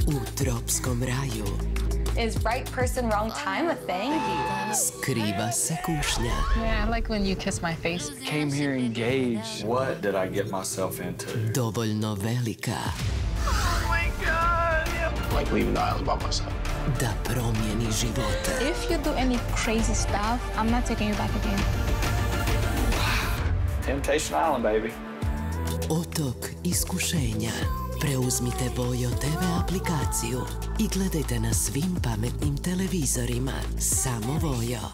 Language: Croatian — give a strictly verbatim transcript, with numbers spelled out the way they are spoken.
U tropskom raju. Is right person, wrong time a thing? Skriva se kušnja. Yeah, I like when you kiss my face. Came here engaged. What did I get myself into? Dovoljno velika. Oh my God! Like leaving the island by myself. Da promijeni živote. If you do any crazy stuff, I'm not taking you back again. Temptation Island, baby. Otok iskušenja. Preuzmite Voyo te ve aplikaciju i gledajte na svim pametnim televizorima. Samo Voyo.